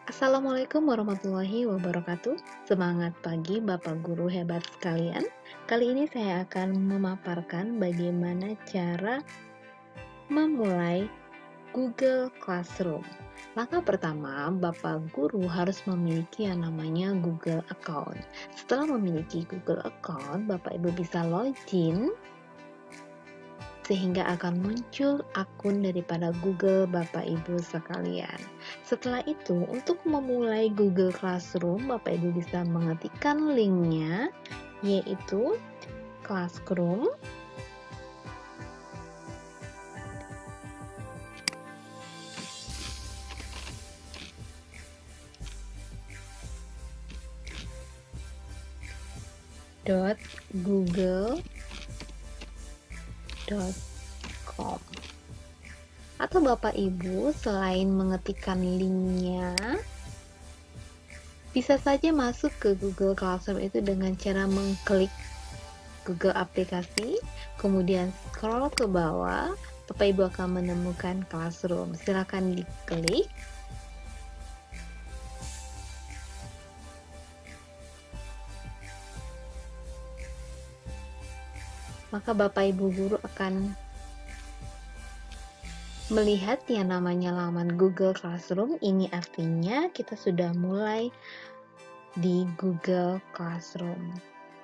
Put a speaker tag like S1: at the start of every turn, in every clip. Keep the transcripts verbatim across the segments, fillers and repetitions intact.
S1: Assalamualaikum warahmatullahi wabarakatuh. Semangat pagi Bapak Guru hebat sekalian. Kali ini saya akan memaparkan bagaimana cara memulai Google Classroom. Langkah pertama, Bapak Guru harus memiliki yang namanya Google Account. Setelah memiliki Google Account, Bapak Ibu bisa login sehingga akan muncul akun daripada Google Bapak Ibu sekalian. Setelah itu, untuk memulai Google Classroom, Bapak Ibu bisa mengetikkan linknya, yaitu Classroom. dot google dot com. Atau Bapak Ibu selain mengetikkan linknya, bisa saja masuk ke Google Classroom itu dengan cara mengklik Google aplikasi, kemudian scroll ke bawah, Bapak Ibu akan menemukan Classroom. Silakan diklik. Maka Bapak Ibu guru akan melihat yang namanya laman Google Classroom. Ini artinya kita sudah mulai di Google Classroom.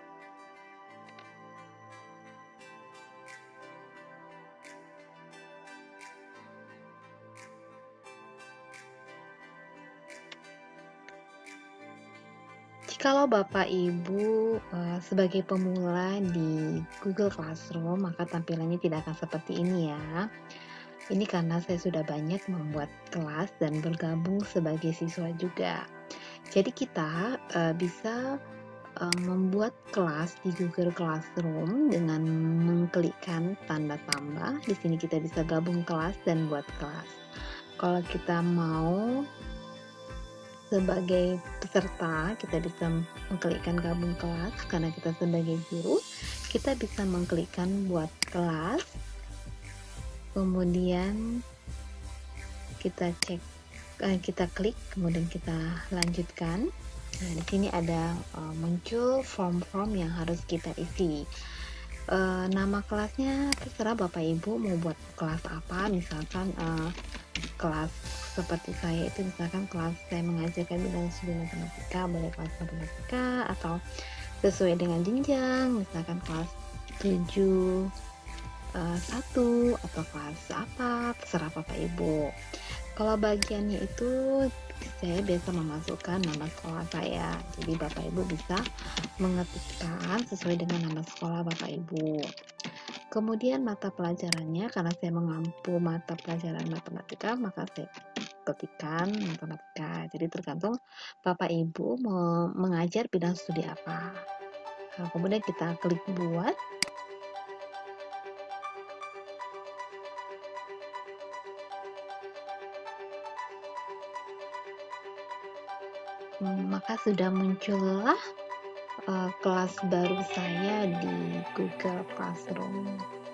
S1: Kalau Bapak Ibu uh, sebagai pemula di Google Classroom, maka tampilannya tidak akan seperti ini ya. Ini karena saya sudah banyak membuat kelas dan bergabung sebagai siswa juga. Jadi kita uh, bisa uh, membuat kelas di Google Classroom dengan mengklikkan tanda tambah. Di sini kita bisa gabung kelas dan buat kelas. Kalau kita mau sebagai peserta, kita bisa mengklikkan gabung kelas. Karena kita sebagai guru, kita bisa mengklikkan buat kelas, kemudian kita cek, eh, kita klik, kemudian kita lanjutkan. Nah, di sini ada uh, muncul form-form yang harus kita isi. Uh, nama kelasnya terserah Bapak Ibu mau buat kelas apa, misalkan uh, kelas seperti saya itu misalkan kelas saya mengajarkan bidang studi matematika, boleh kelas matematika, atau sesuai dengan jenjang, misalkan kelas tujuh satu atau kelas apa, terserah Bapak Ibu. Kalau bagiannya itu saya biasa memasukkan nama sekolah saya, jadi Bapak Ibu bisa mengetikkan sesuai dengan nama sekolah Bapak Ibu. Kemudian mata pelajarannya, karena saya mengampu mata pelajaran matematika, maka saya ketikkan matematika. Jadi tergantung Bapak Ibu mau mengajar bidang studi apa. Nah, kemudian kita klik buat. Maka sudah muncullah uh, kelas baru saya di Google Classroom.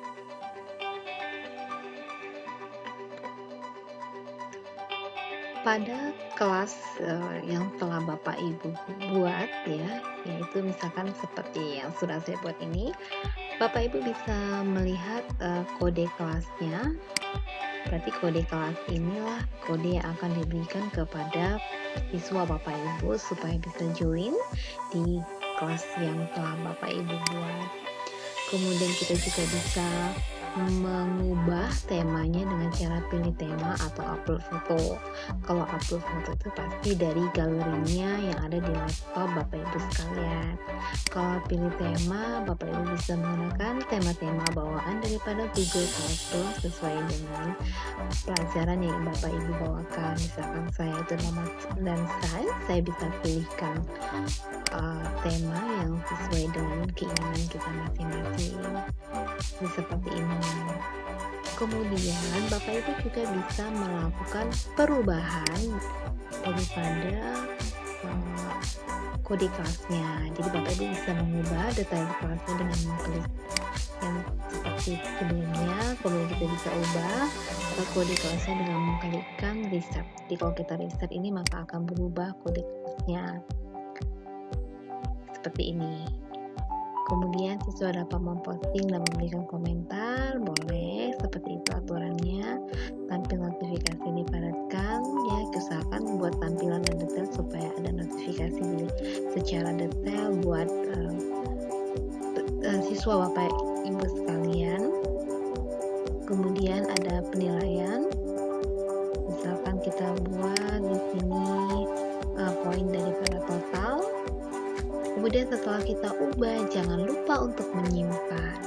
S1: Pada kelas uh, yang telah Bapak Ibu buat ya, yaitu misalkan seperti yang sudah saya buat ini, Bapak Ibu bisa melihat uh, kode kelasnya. Berarti kode kelas inilah kode yang akan diberikan kepada siswa Bapak Ibu supaya bisa join di kelas yang telah Bapak Ibu buat. Kemudian kita juga bisa mengubah temanya dengan cara pilih tema atau upload foto. Kalau upload foto itu pasti dari galerinya yang ada di laptop Bapak Ibu sekalian. Kalau pilih tema, Bapak Ibu bisa menggunakan tema-tema bawaan daripada Google Classroom sesuai dengan pelajaran yang Bapak Ibu bawakan. Misalkan saya itu nama dan sains, saya bisa pilihkan uh, tema yang sesuai dengan keinginan kita masing-masing. Ini seperti ini. Kemudian Bapak Ibu juga bisa melakukan perubahan daripada uh, kode kelasnya. Jadi Bapak Ibu bisa mengubah detail kelasnya dengan mengklik yang seperti sebelumnya. Kemudian kita bisa ubah uh, kode kelasnya dengan mengklikkan reset. Jadi kalau kita reset ini maka akan berubah kode kelasnya seperti ini. Kemudian siswa dapat memposting dan memberikan komentar, boleh, seperti itu aturannya. Tampil notifikasi dipadatkan, ya usahakan buat tampilan yang detail supaya ada notifikasi secara detail buat uh, uh, siswa Bapak Ibu sekalian. Kemudian ada penilaian, misalkan kita buat di sini uh, poin daripada total. Kemudian setelah kita ubah, jangan lupa untuk menyimpan.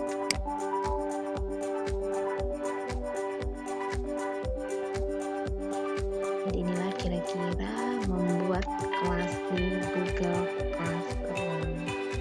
S1: Jadi inilah kira-kira membuat kelas di Google Classroom.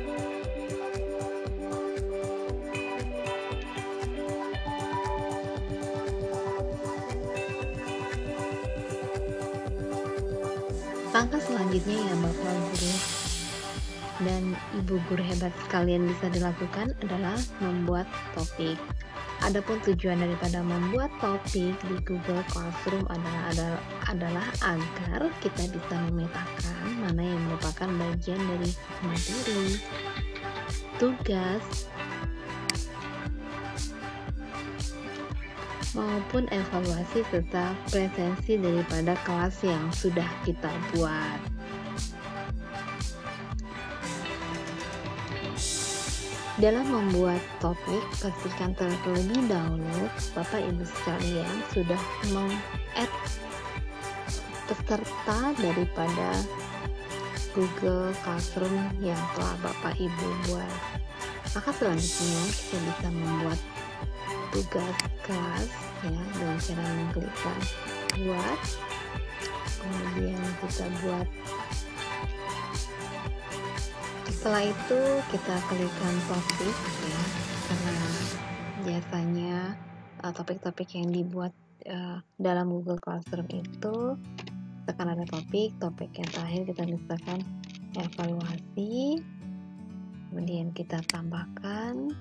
S1: Langkah selanjutnya yang Bapak Guru dan Ibu guru hebat sekalian bisa dilakukan adalah membuat topik. Adapun tujuan daripada membuat topik di Google Classroom adalah adalah, adalah agar kita bisa memetakan mana yang merupakan bagian dari materi, tugas, maupun evaluasi serta presensi daripada kelas yang sudah kita buat. Dalam membuat topik, pastikan terlebih dahulu Bapak Ibu sekalian sudah meng-add peserta daripada Google Classroom yang telah Bapak Ibu buat. Maka selanjutnya kita bisa membuat tugas kelas ya dengan cara mengklikkan buat, kemudian kita buat. Setelah itu kita klikkan topik ya, karena biasanya uh, topik-topik yang dibuat uh, dalam Google Classroom itu akan ada topik, topik yang terakhir kita misalkan evaluasi, kemudian kita tambahkan,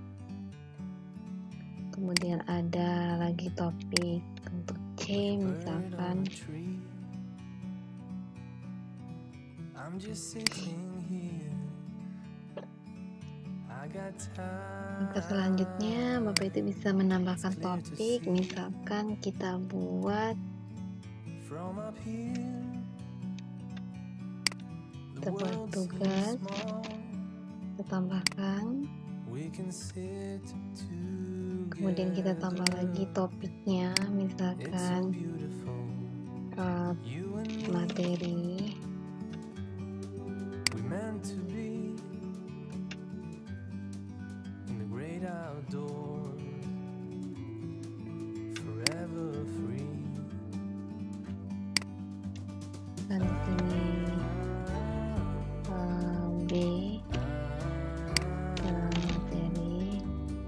S1: kemudian ada lagi topik untuk C misalkan. Maka selanjutnya Bapak itu bisa menambahkan topik, misalkan kita buat kita buat tugas, kita tambahkan, kemudian kita tambah lagi topiknya, misalkan uh, materi, dan di sini uh, B uh, materi,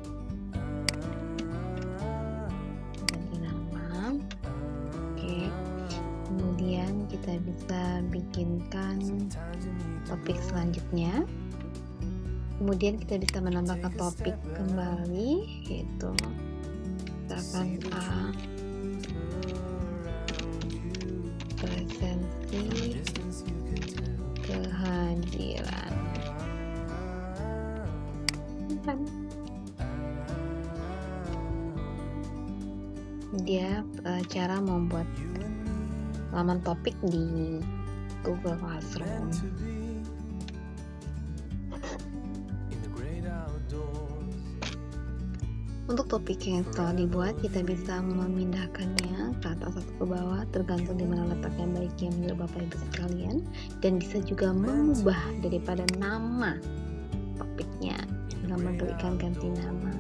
S1: ganti nama. Oke, kemudian kita bisa bikinkan topik selanjutnya. Kemudian kita bisa menambahkan topik kembali, yaitu misalkan A, presensi kehadiran. Dia uh, cara membuat laman topik di Google Classroom. Untuk topik yang telah dibuat, kita bisa memindahkannya ke atas atau ke bawah, tergantung di mana letaknya baiknya menurut Bapak Ibu sekalian, dan bisa juga mengubah daripada nama topiknya dengan mengklikkan ganti nama.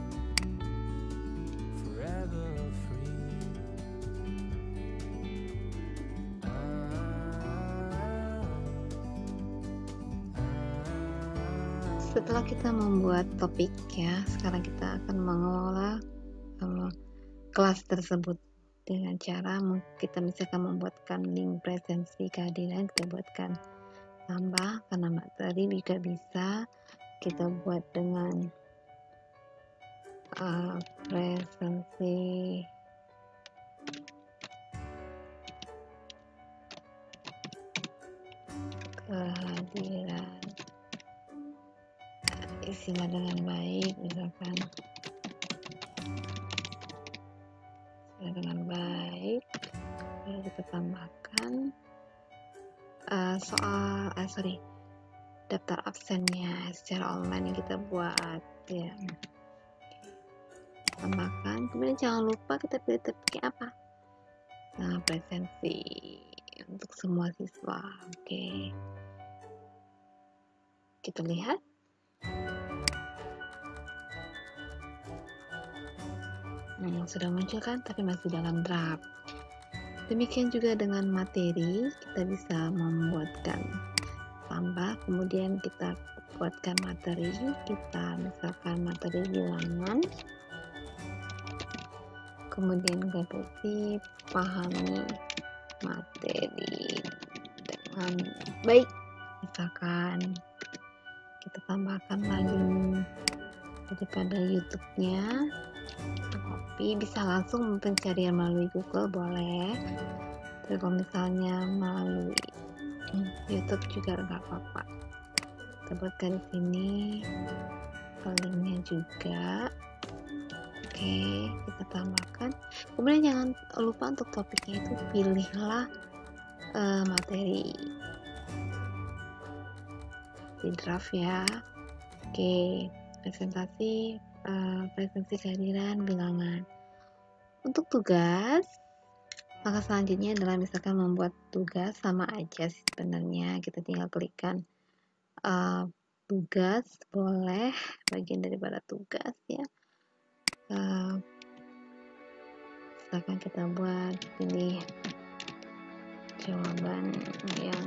S1: Setelah kita membuat topik ya, sekarang kita akan mengelola um, kelas tersebut dengan cara kita misalkan membuatkan link presensi kehadiran, kita buatkan tambah karena materi, juga bisa kita buat dengan uh, presensi kehadiran istilah dengan baik, misalkan istilah dengan baik. Lalu kita tambahkan uh, soal uh, sorry daftar absennya secara online yang kita buat ya, tambahkan. Kemudian jangan lupa kita pilih topiknya apa. Nah, presensi untuk semua siswa. Oke, kita lihat. Hmm, sudah muncul kan, tapi masih dalam draft. Demikian juga dengan materi, kita bisa membuatkan tambah, kemudian kita buatkan materi, kita misalkan materi bilangan, kemudian berarti pahami materi dengan baik, misalkan kita tambahkan link daripada YouTube-nya. Tapi bisa langsung pencarian melalui Google boleh, tapi kalau misalnya melalui YouTube juga nggak apa-apa. Kita buatkan di sini linknya juga. Oke, kita tambahkan. Kemudian jangan lupa untuk topiknya itu pilihlah uh, materi di draft ya. Oke, presentasi uh, presentasi kehadiran bilangan. Untuk tugas, maka selanjutnya adalah misalkan membuat tugas, sama aja sih sebenarnya, kita tinggal klikkan uh, tugas, boleh bagian daripada tugas ya. Uh, misalkan kita buat pilih jawaban yang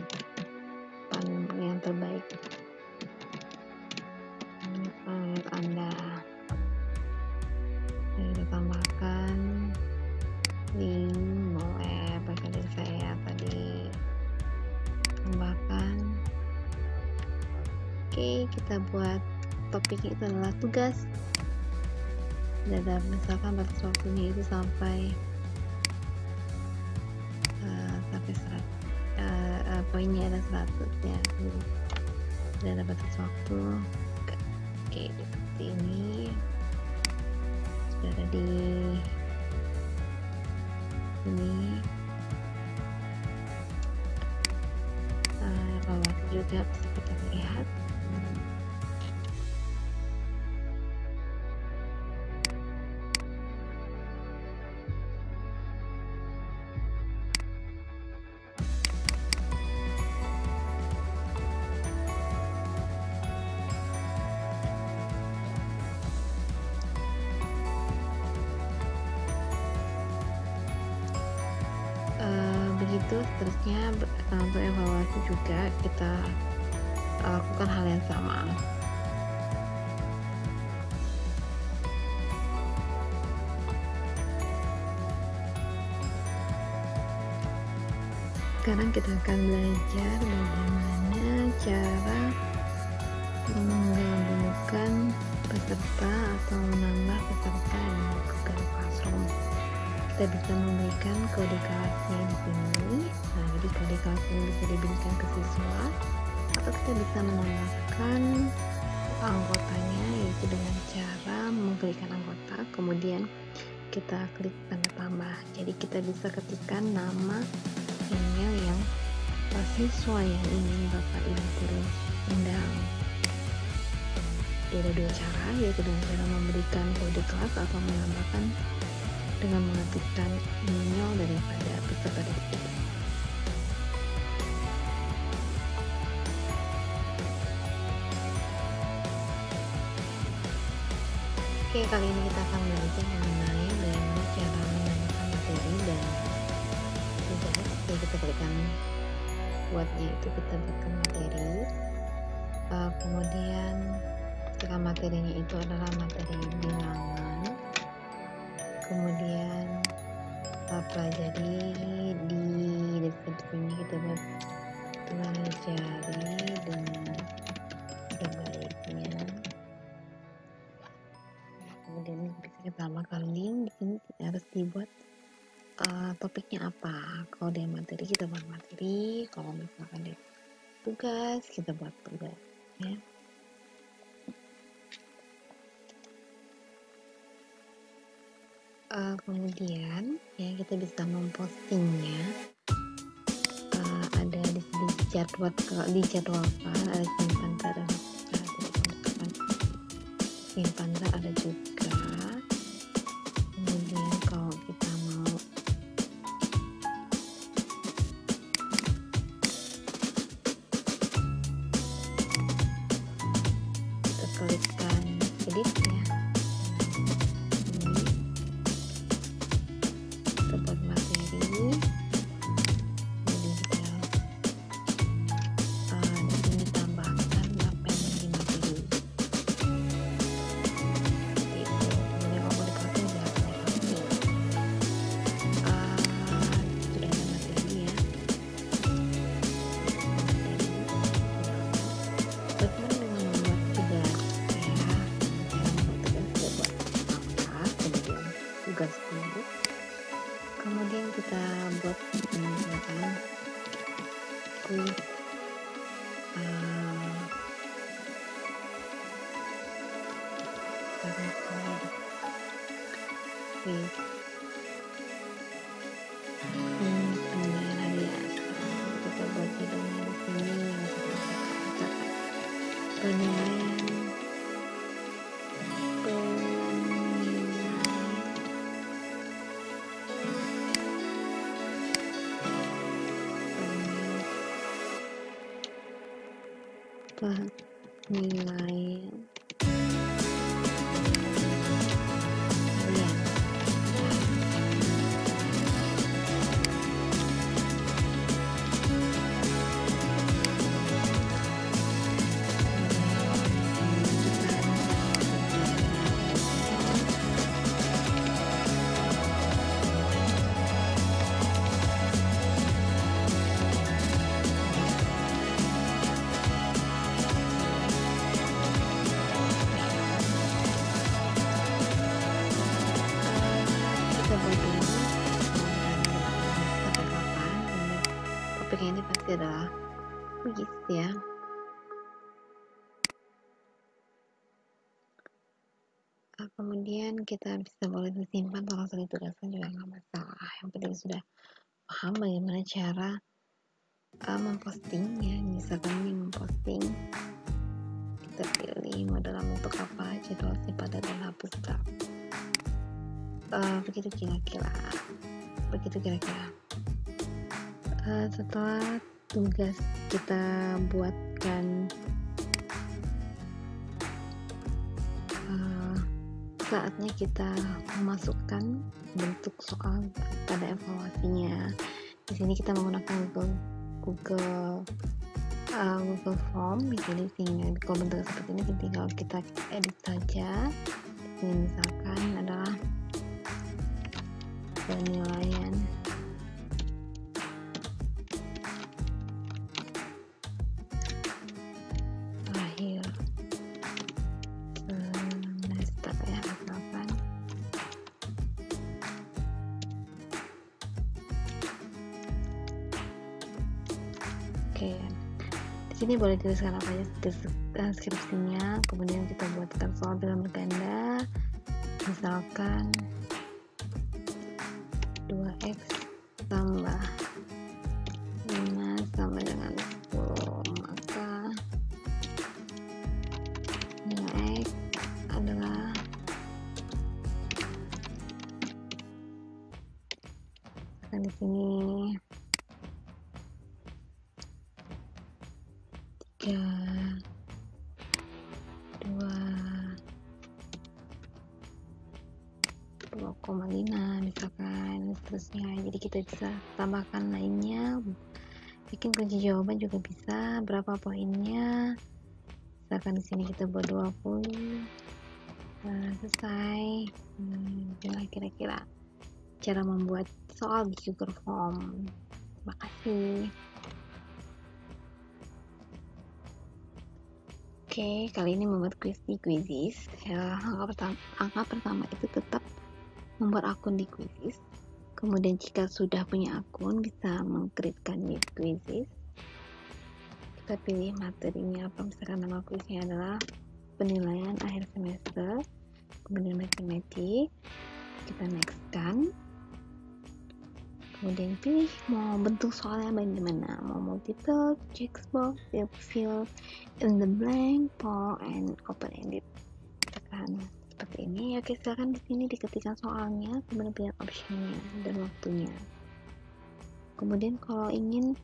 S1: yang terbaik menurut Anda. Kita tambahkan link, boleh bahkan dari saya tadi tambahkan. Oke, kita buat topiknya itu adalah tugas. Dan misalkan batas waktunya itu sampai uh, sampai seratus, uh, uh, poinnya ada seratus ya. Tidak ada batas waktu. Oke, oke seperti ini. Sudah ada di ini. Uh, evaluasi juga bisa kita lihat. Begitu seterusnya, untuk evaluasi juga kita lakukan hal yang sama. Sekarang kita akan belajar bagaimana cara menggabungkan peserta atau menambah peserta di Google Classroom. Kita bisa memberikan kode kelasnya di sini. Nah, jadi kode kelas ini bisa diberikan ke siswa, atau kita bisa menambahkan anggotanya, yaitu dengan cara memberikan anggota, kemudian kita klik tanda tambah. Jadi kita bisa ketikkan nama email yang siswa yang ingin Bapak Ibu guru undang. Ada dua cara, yaitu dengan cara memberikan kode kelas atau menambahkan dengan mengetikkan email daripada peserta didik. Oke, kali ini kita akan belajar mengenai bagaimana cara menambahkan materi dan tugas. Jadi kita berikan buatnya itu kita berikan materi, uh, kemudian ketika materinya itu adalah materi bilangan, kemudian kita pelajari di deskripsinya, kita buat pelajari dengan sebaiknya, tambahkan link. Di sini harus dibuat uh, topiknya apa. Kalau dia materi kita buat materi, kalau misalkan dia tugas kita buat tugas ya. Uh, kemudian ya kita bisa mempostingnya. Uh, ada di sini jadwal dijadwalkan, ada simpan dan simpan ada juga. Kemudian kalau kita mau kita klikkan edit ya. Ini kita buat materi. Kemudian kita uh, di sini tambahkan apa yang di materi. Kemudian kita buat misalkan kuis uh, kuis hmm, penilaian harian. Kita buat judulnya di sini yang seperti penilaian penilaian harian. Topiknya ini pasti adalah kuis ya. Nah, kemudian kita bisa boleh disimpan kalau sudah ditugaskan juga nggak masalah. Yang penting sudah paham bagaimana cara uh, mempostingnya. Misalkan ini memposting, kita pilih mau dalam bentuk apa, jadwal simpan dan hapus draft. Uh, begitu kira-kira. Begitu kira-kira. Uh, setelah tugas kita buatkan, uh, saatnya kita memasukkan bentuk soal pada evaluasinya. Di sini kita menggunakan Google Google uh, Google Form. Di sini tinggal kalau bentuk seperti ini tinggal kita edit saja. Ini misalkan adalah penilaian akhir semester ya, misalkan oke. Di sini boleh tuliskan apa aja deskripsinya, kemudian kita buatkan soal dalam berganda, misalkan dua x tambah lima sama dengan sepuluh, maka nilai x adalah akan di sini tiga dua dua koma lima misalkan, seterusnya. Jadi kita bisa tambahkan lainnya, bikin kunci jawaban juga bisa, berapa poinnya, misalkan di sini kita buat dua puluh. Nah, selesai. Hmm, kira-kira cara membuat soal di Google Form. Terima kasih. Oke, kali ini membuat quiz di Quizizz. Ya, langkah pertama, langkah pertama itu tetap membuat akun di Quizizz. Kemudian jika sudah punya akun, bisa mengkreatkan di Quizizz. Kita pilih materinya apa, misalkan nama quiznya adalah penilaian akhir semester, kemudian matematik. Kita nextkan. Kemudian pilih mau bentuk soalnya bagaimana, mau multiple, check box, fill in the blank, poll, and open ended. Tekan seperti ini. Oke, silakan di sini diketikkan soalnya, kemudian pilih optionnya dan waktunya. Kemudian kalau ingin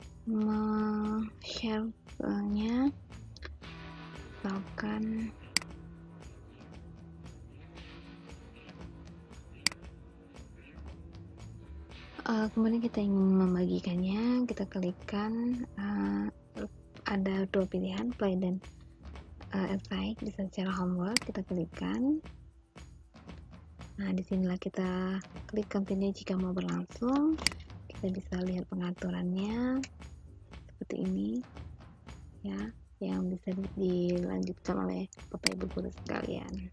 S1: share filenya, misalkan Uh, kemudian kita ingin membagikannya, kita klikkan uh, ada dua pilihan, play dan uh, apply, bisa secara homework, kita klikkan. Nah, disinilah kita klik continue jika mau berlangsung. Kita bisa lihat pengaturannya seperti ini ya, yang bisa dilanjutkan oleh Bapak Ibu guru sekalian.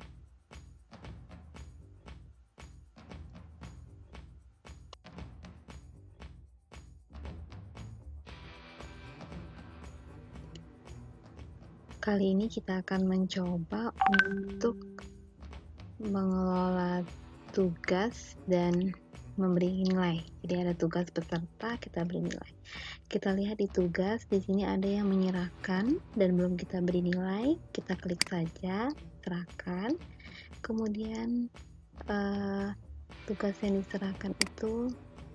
S1: Kali ini kita akan mencoba untuk mengelola tugas dan memberi nilai. Jadi ada tugas peserta, kita beri nilai. Kita lihat di tugas, di sini ada yang menyerahkan dan belum kita beri nilai. Kita klik saja, serahkan. Kemudian uh, tugas yang diserahkan itu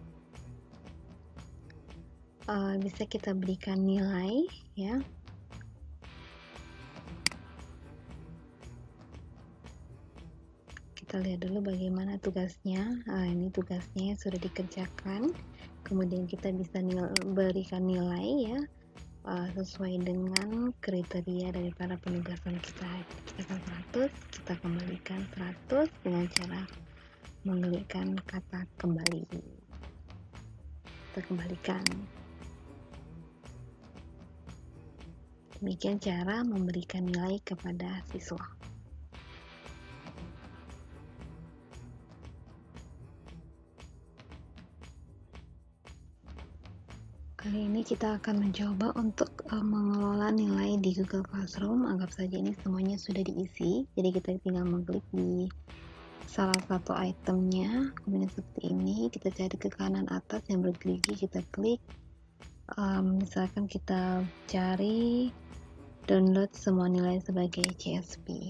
S1: uh, bisa kita berikan nilai, ya. Kita lihat dulu bagaimana tugasnya. Nah, ini tugasnya sudah dikerjakan. Kemudian kita bisa nilai, berikan nilai ya uh, sesuai dengan kriteria daripada penugasan kita. Kita seratus, kita kembalikan seratus dengan cara mengklikkan kata kembali. Kita kembalikan. Demikian cara memberikan nilai kepada siswa. Kali ini kita akan mencoba untuk uh, mengelola nilai di Google Classroom. Anggap saja ini semuanya sudah diisi, jadi kita tinggal mengklik di salah satu itemnya, kemudian seperti ini, kita cari ke kanan atas yang bergerigi, kita klik. Um, misalkan kita cari download semua nilai sebagai C S V.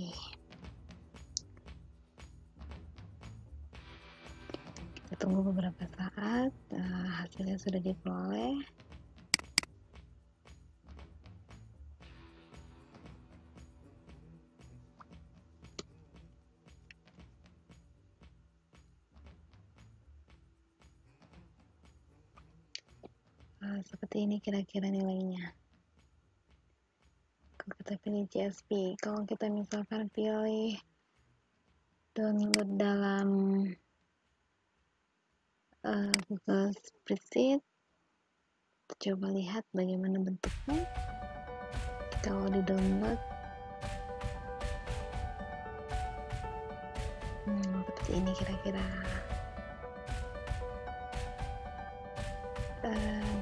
S1: Kita tunggu beberapa saat, uh, hasilnya sudah diperoleh. Uh, seperti ini kira-kira nilainya. Kalau kita pilih C S V, kalau kita misalkan pilih download dalam uh, Google Spreadsheet, coba lihat bagaimana bentuknya. Kalau di download hmm, seperti ini kira-kira. Uh,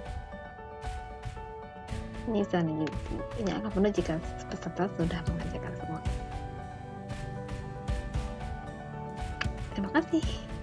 S1: ini sana ini akan penuh jika peserta sudah mengerjakan semua. Terima kasih.